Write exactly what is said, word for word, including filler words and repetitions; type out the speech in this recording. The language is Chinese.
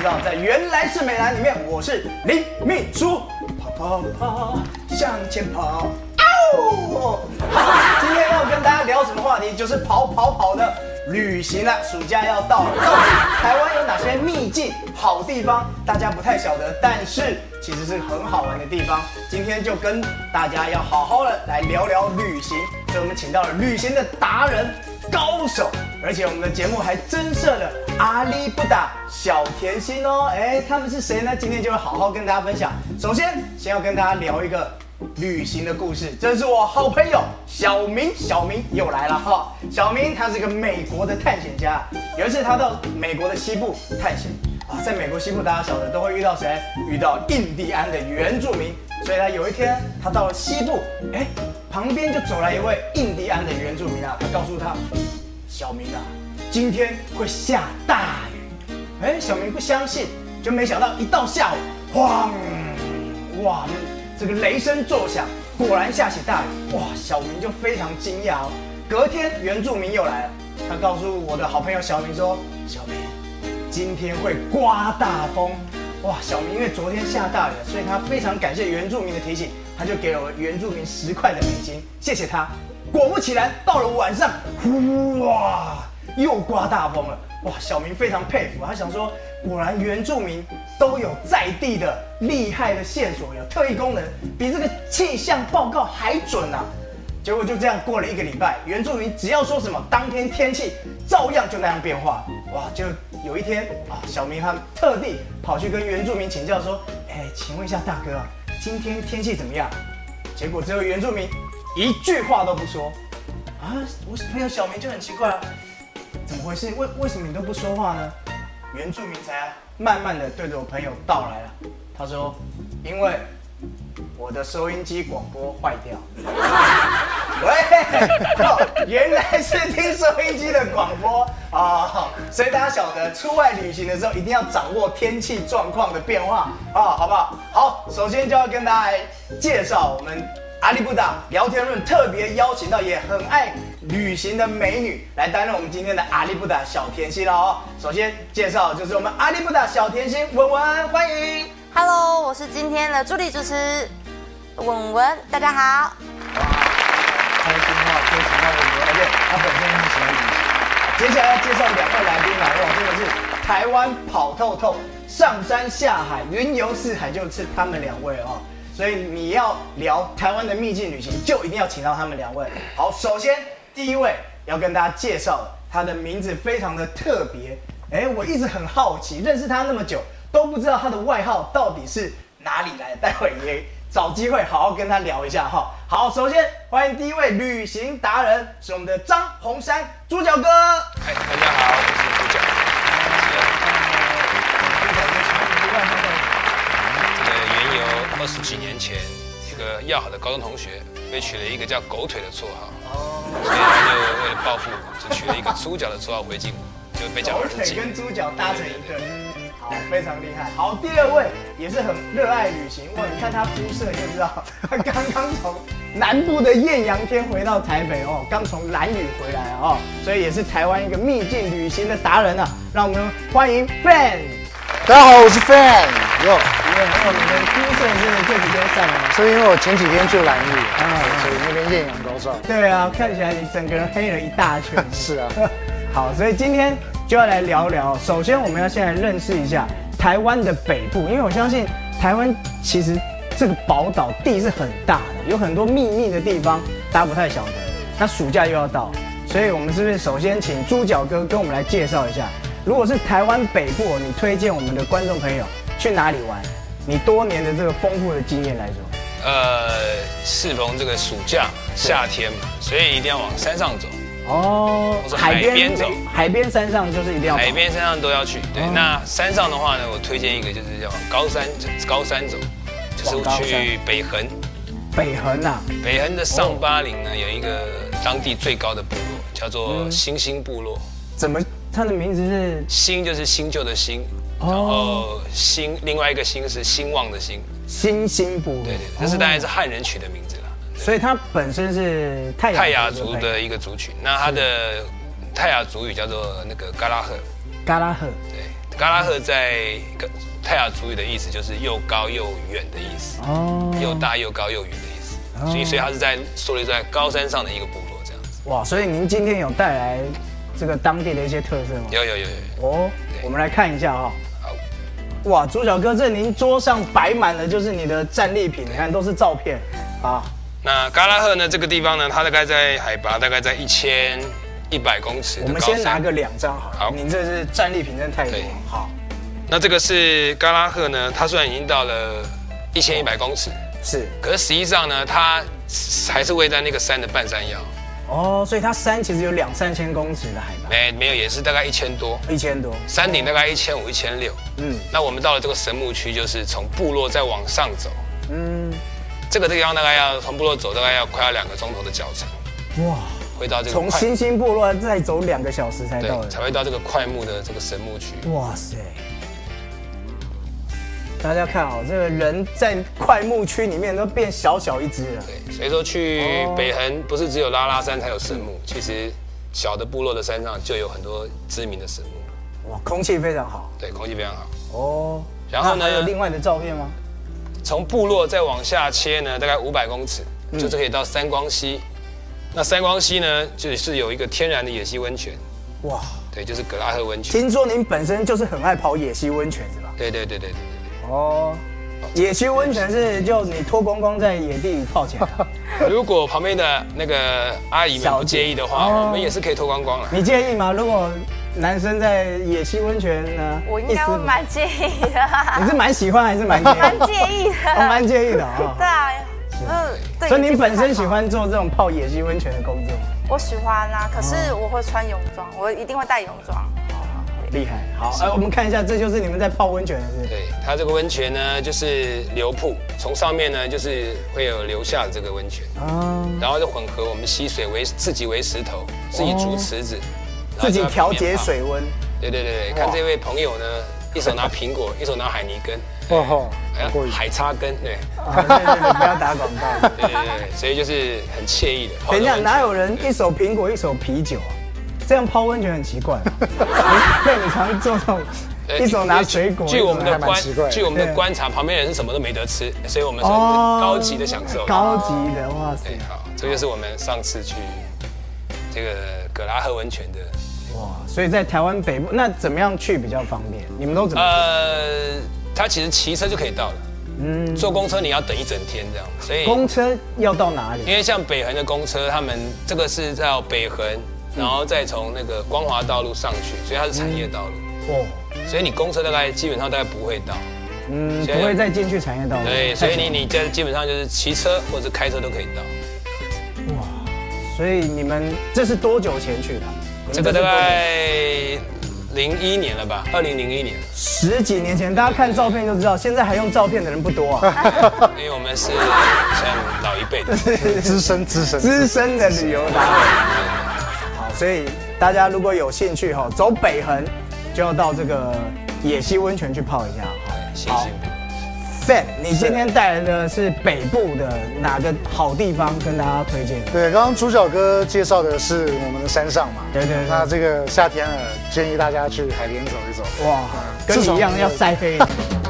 道，在原来是美男里面，我是林秘书，跑跑跑，向前跑。哦，今天要跟大家聊什么话题？就是跑跑跑的旅行了。暑假要到了，到底台湾有哪些秘境好地方？大家不太晓得，但是其实是很好玩的地方。今天就跟大家要好好的来聊聊旅行，所以我们请到了旅行的达人、高手，而且我们的节目还增设了阿里不达小甜心哦。哎，他们是谁呢？今天就会好好跟大家分享。首先，先要跟大家聊一个旅行的故事，这是我好朋友小明，小明又来了哈。小明他是个美国的探险家，有一次他到美国的西部探险啊，在美国西部大家晓得都会遇到谁？遇到印第安的原住民，所以他有一天他到了西部，哎，旁边就走来一位印第安的原住民啊，他告诉他，小明啊，今天会下大雨。哎，小明不相信，就没想到一到下午，哐，哇！这个雷声作响，果然下起大雨。哇，小明就非常惊讶哦。隔天原住民又来了，他告诉我的好朋友小明说：“小明，今天会刮大风。”哇，小明因为昨天下大雨，所以他非常感谢原住民的提醒，他就给了我原住民十块的美金，谢谢他。果不其然，到了晚上，哇，又刮大风了。哇，小明非常佩服，他想说，果然原住民都有在地的厉害的线索，有特异功能，比这个气象报告还准啊！结果就这样过了一个礼拜，原住民只要说什么，当天天气照样就那样变化。哇，就有一天啊，小明他特地跑去跟原住民请教说，哎，请问一下大哥啊，今天天气怎么样？结果这位原住民一句话都不说。啊，我朋友小明就很奇怪啊。怎么回事？为为什么你都不说话呢？原住民才慢慢的对着我朋友道来了。他说：“因为我的收音机广播坏掉。”喂，哦，原来是听收音机的广播啊、哦！所以大家晓得，出外旅行的时候一定要掌握天气状况的变化啊、哦，好不好？好，首先就要跟大家来介绍我们阿里不达聊天论特别邀请到也很爱旅行的美女来担任我们今天的阿里不达小甜心了哦。首先介绍就是我们阿里不达小甜心文文，欢迎。 Hello， 我是今天的助理主持文文，大家好。 哇，开心哈，可以请到文文，而且他本身很喜欢旅行。接下来要介绍两位来宾了，哇，真的是台湾跑透透，上山下海，云游四海，就是他们两位哦。所以你要聊台湾的秘境旅行，就一定要请到他们两位。好，首先第一位要跟大家介绍，他的名字非常的特别。哎，我一直很好奇，认识他那么久，都不知道他的外号到底是哪里来的。待会也找机会好好跟他聊一下哈。好，首先欢迎第一位旅行达人，是我们的张洪山猪脚哥。 嗨，大家好，我是猪脚。 猪脚哥，请问你的外号到底？ 这个缘由二十几年前，一个要好的高中同学被取了一个叫狗腿的绰号，哦，所以他就为了报复，就取了一个猪脚的绰号回敬我，就被叫儿子。 狗腿跟猪脚搭成一对。好，非常厉害。好，第二位也是很热爱旅行，哇，你看他肤色就知道，他刚刚从南部的艳阳天回到台北哦，刚从兰屿回来哦，所以也是台湾一个秘境旅行的达人啊。让我们欢迎 Fan。 大家好，我是 Fan。哟， 因为哦，你的肤色真的这几天上来， 所以因为我前几天去兰屿啊，所以那边艳阳高照。 对啊，看起来你整个人黑了一大圈。 是啊。 好，所以今天就要来聊聊。首先，我们要先来认识一下台湾的北部，因为我相信台湾其实这个宝岛地是很大的，有很多秘密的地方，大家不太晓得。那暑假又要到，所以我们是不是首先请猪脚哥跟我们来介绍一下？如果是台湾北部，你推荐我们的观众朋友去哪里玩？你多年的这个丰富的经验来说， 呃，适逢这个暑假夏天嘛，所以一定要往山上走。 哦， 海边走， 海边山上就是一定要， 海边山上都要去。对，哦、那山上的话呢，我推荐一个就是要往高山高山走，就是去北横。 北横啊， 北横的上巴陵呢有一个当地最高的部落，叫做新兴部落。 怎么？它的名字是新，就是新旧的新，然后兴另外一个兴是兴旺的兴。 新兴部落， 对对，这是大概是汉人取的名字啦。 所以它本身是泰雅泰雅族的一个族群，那它的泰雅族语叫做那个嘎拉赫， 嘎拉赫， 对， 嘎拉赫在泰雅族语的意思就是又高又远的意思，哦，又大又高又远的意思，哦、所以所以它是在树立在高山上的一个部落这样子。 哇，所以您今天有带来这个当地的一些特色吗？ 有有有有。 哦，我们来看一下哈、哦。好。哇，朱小哥，这您桌上摆满了就是你的战利品，你看都是照片啊。 那嘎拉赫呢？这个地方呢，它大概在海拔大概在一千一百公尺的高山。 我们先拿个两张好了。好，您这是战利品真的太多。好。 那这个是嘎拉赫呢，它虽然已经到了一千一百公尺， 是， 可是实际上呢，它还是位在那个山的半山腰。 哦，所以它山其实有两三千公尺的海拔。 没没有，也是大概一千多。 一千多。 山顶大概一千五、一千六。嗯。那我们到了这个神木区，就是从部落再往上走。嗯。这个地方大概要从部落走，大概要快要两个钟头的脚程。哇。会到这个。 从新兴部落再走两个小时才到。 才会到这个快木的这个神木区。 哇塞！大家看哦，这个人在快木区里面都变小小一只了。 对，所以说去北横不是只有拉拉山才有神木，其实小的部落的山上就有很多知名的神木。 哇，空气非常好。 对，空气非常好。 哦，然后呢？还有另外的照片吗？ 从部落再往下切呢，大概五百公尺，嗯、就是可以到三光溪。那三光溪呢，就是有一个天然的野溪温泉。哇，对，就是格拉赫温泉。 听说您本身就是很爱跑野溪温泉是吧？ 对对对对对。 哦，野溪温泉是就你脱光光在野地里泡起来。 如果旁边的那个阿姨们不介意的话，哦、我们也是可以脱光光了。 你介意吗？如果男生在野溪温泉呢？ 我应该会蛮介意的。 你是蛮喜欢还是蛮介意？ 蛮介意的。 我蛮介意的啊。 对啊，嗯，对。 所以你本身喜欢做这种泡野溪温泉的工作吗？ 我喜欢啊，可是我会穿泳装，我一定会带泳装。 厉害，好，哎，我们看一下，这就是你们在泡温泉的是？ 对，它这个温泉呢，就是流瀑，从上面呢，就是会有流下的这个温泉，啊，然后就混合我们溪水为自己为石头，自己筑池子， 自己调节水温。 对对对对，看这位朋友呢，一手拿苹果，一手拿海泥根，哦吼，海叉根，对， 对对对，不要打广告。 对对对，所以就是很惬意的。 等一下，哪有人一手苹果，一手啤酒啊？这样泡温泉很奇怪，对，你常做这种一手拿水果， 据我们的观，据我们的观察，旁边人是什么都没得吃，所以我们算是高级的享受。 高级的，哇塞！ 好，这就是我们上次去这个格拉赫温泉的。 哇，所以在台湾北部，那怎么样去比较方便？你们都怎么？呃， 它其实骑车就可以到了。嗯，坐公车你要等一整天这样，所以公车要到哪里？ 因为像北横的公车，他们这个是到北横。然后再从那个光华道路上去，所以它是产业道路。哦，所以你公车大概基本上大概不会到， 嗯，不会再进去产业道路。 对，所以你你在基本上就是骑车或者开车都可以到。 哇，所以你们这是多久前去的？ 这个大概零一年了吧，二零零一年。 十几年前，大家看照片就知道，现在还用照片的人不多啊。 因为我们是算老一辈的， 资深资深资深的旅游达人。所以大家如果有兴趣哈，走北横就要到这个野溪温泉去泡一下哈。 谢谢。 Fan， 你今天带来的是北部的哪个好地方跟大家推荐？ 对，刚刚朱小哥介绍的是我们的山上嘛。 对对。 那这个夏天了，建议大家去海边走一走。哇， 跟你一样要晒黑。